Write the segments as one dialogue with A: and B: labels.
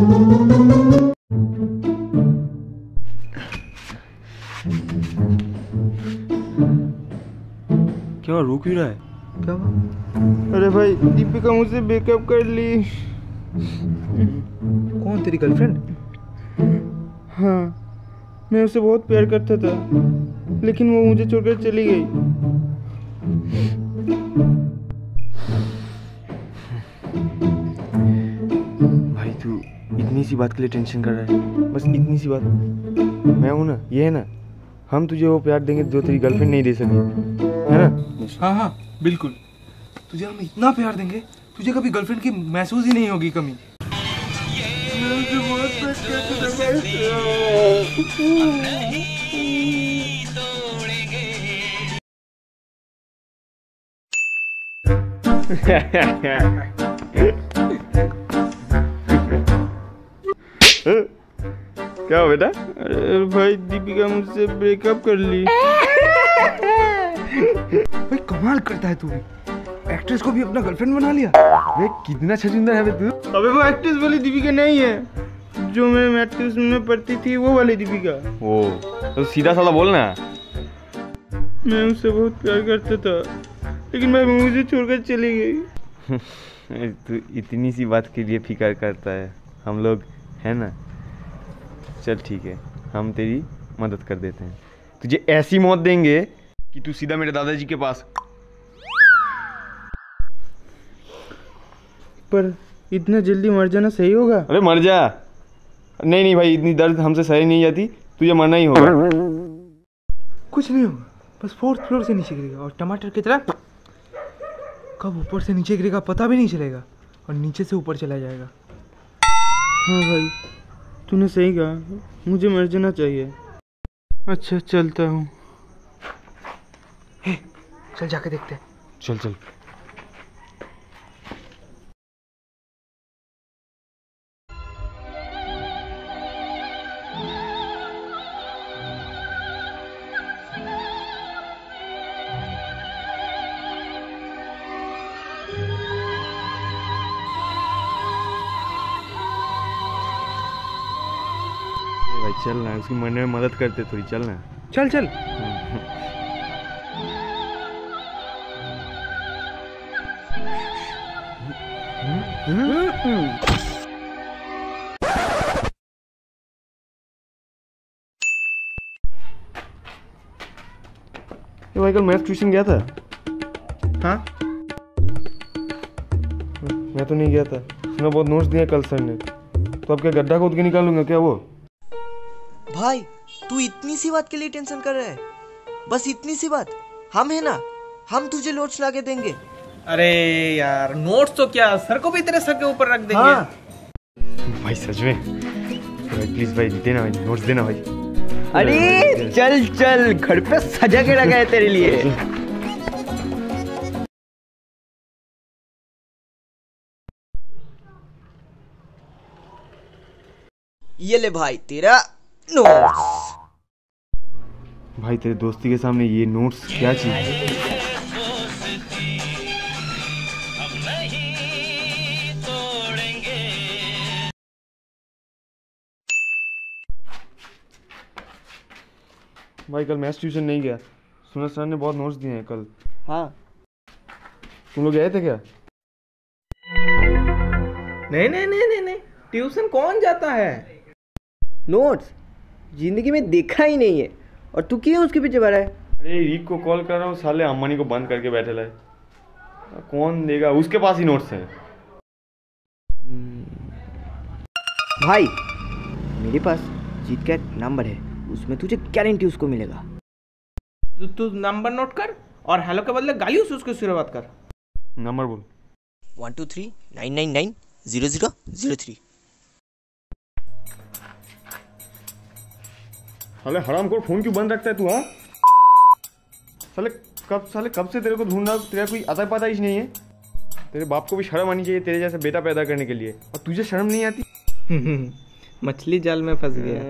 A: क्या रो क्यों रहा है?
B: क्या? अरे भाई दीपिका मुझसे ब्रेकअप कर ली।
C: कौन, तेरी गर्लफ्रेंड?
B: हाँ, मैं उससे बहुत प्यार करता था, लेकिन वो मुझे छोड़कर चली गई।
A: भाई तू इतनी सी बात के लिए टेंशन कर रहा है? बस इतनी सी बात। मैं हूं ना, ये है ना, हम तुझे वो प्यार देंगे जो तेरी गर्लफ्रेंड नहीं दे सकी, है ना?
C: हाँ हाँ बिल्कुल, तुझे हम इतना प्यार देंगे, तुझे कभी गर्लफ्रेंड की महसूस ही नहीं होगी कमी।
A: क्या हो बेटा?
B: अरे भाई दीपिका मुझसे ब्रेकअप कर ली।
C: भाई कमाल करता है तू भी, एक्ट्रेस को भी अपना गर्लफ्रेंड बना लिया।
A: वे कितना छछूंदर है बे तू।
B: अबे वो एक्ट्रेस वाली दीपिका नहीं है, जो मेरे मैथ्यूज में पढ़ती थी वो वाली दीपिका।
A: ओ तो सीधा साला बोलना।
B: मैं उससे बहुत प्यार करता था, लेकिन मैं मुझे छोड़कर चली गई।
A: तू इतनी सी बात के लिए फिक्र करता है, हम लोग है ना। चल ठीक है, हम तेरी मदद कर देते हैं, तुझे ऐसी मौत देंगे कि तू सीधा मेरे दादाजी के पास।
B: पर इतना जल्दी मर जाना सही होगा?
A: अरे मर जा। नहीं नहीं भाई, इतनी दर्द हमसे सही नहीं जाती, तुझे मरना ही होगा।
C: कुछ नहीं होगा, बस 4th फ्लोर से नीचे गिरेगा और टमाटर की तरह कब ऊपर से नीचे गिरेगा पता भी नहीं चलेगा, और नीचे से ऊपर चला जाएगा।
B: हाँ भाई, तूने सही कहा, मुझे मर जाना चाहिए। अच्छा चलता हूँ।
C: चल जाके देखते हैं।
A: चल चल। भाई चल ना, उसकी मरने में मदद करते थोड़ी, चल ना।
C: चल चल।
A: भाई कल मैथ ट्यूशन गया था?
C: हाँ
A: मैं तो नहीं गया था, उसने बहुत नोट्स दिए कल सर ने, तो अब क्या गड्ढा खोद के निकालूंगा क्या वो?
D: भाई तू इतनी सी बात के लिए टेंशन कर रहा है? बस इतनी सी बात, हम है ना, हम तुझे नोट्स ला के देंगे।
C: अरे यार नोट्स तो क्या, सर को भी तेरे सर के ऊपर रख देंगे।
A: हाँ। भाई सच में भाई, प्लीज भाई देना भाई, नोट्स देना भाई।
D: अरे चल चल, घर पे सजा के रखा है तेरे लिए। ये ले भाई तेरा नोट्स।
A: भाई तेरे दोस्ती के सामने ये नोट्स क्या चीज है? भाई कल मैथ्स ट्यूशन नहीं गया, सुना सर ने बहुत नोट्स दिए हैं कल।
D: हाँ
A: तुम लोग गए थे क्या?
C: नहीं नहीं नहीं नहीं नहीं, ट्यूशन कौन जाता है?
D: नोट्स जिंदगी में देखा ही नहीं है, और तू क्यों उसके पीछे पड़ा है?
A: अरे रीक को कॉल कर रहा हूँ, साले अम्बानी को बंद करके बैठे लाए, कौन देगा, उसके पास ही नोट्स हैं।
D: भाई मेरे पास जीत का एक नंबर है, उसमें तुझे गारंटी उसको मिलेगा।
C: तू नंबर नोट कर और हेलो के बदले गाली उसको शुरुआत कर।
A: नंबर बोल।
D: 12399900003।
A: साले हरामखोर, फोन क्यों बंद रखता है तू? हाँ साले कब से तेरे को ढूंढ रहा, तेरा कोई आता पता ही नहीं है। तेरे बाप को भी शर्म आनी चाहिए तेरे जैसा बेटा पैदा करने के लिए, और तुझे शर्म नहीं आती?
C: मछली जाल में फंस गया।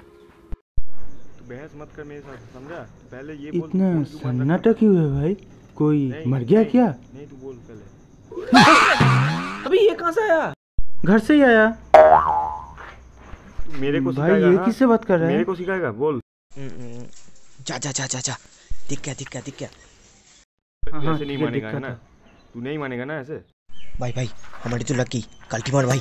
A: तू बहस मत कर मेरे साथ, समझा? पहले ये
B: इतना सन्नाटा क्यों है भाई?
C: कोई मर गया क्या?
A: नहीं तू बोल पहले।
D: अभी ये कहाँ से आया?
B: घर से ही आया।
A: मेरे को
B: भाई
A: सिखाएगा?
B: ये
A: हाँ?
B: किससे बात कर रहा
A: मेरे
B: है?
A: को सिखाएगा? बोल।
D: जा जा जा जा जा, दिख गया।
B: हाँ,
A: ऐसे नहीं
B: ये
A: मानेगा है
B: दिक्कत
A: ना? तू नहीं मानेगा ना ऐसे?
D: भाई हमारी तो लकी कल्टी मार भाई।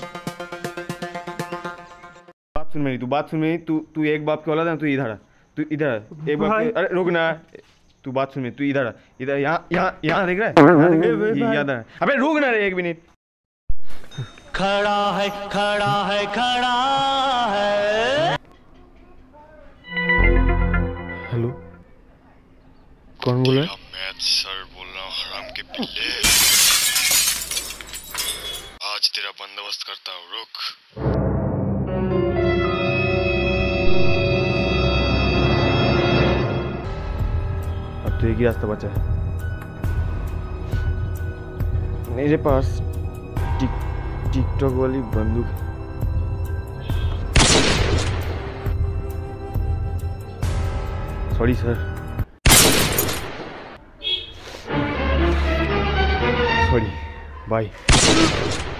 A: बात सुन मेरी, तू एक बाप के औलाद है ना, तू इधर आ, तू इधर आ, एक बाप
B: भाई।
A: के, अरे रुक ना, तू बात सुन मेरी, तू इधर आ, इधर यहाँ देख रहा है? यहाँ देख रहा है? ये याद है? अबे रुक ना रे, एक मिनट।
E: खड़ा है।
A: हेलो, कौन बोल रहा है?
F: मैथ सर बोल रहा हूँ, हराम के पिल्ले। आज तेरा बंदोबस्त करता हूँ, रुक।
A: अब तो एक ही रास्ता बचा है मेरे पास, टिकटॉक वाली बंदूक है। Sorry sir, sorry, bye.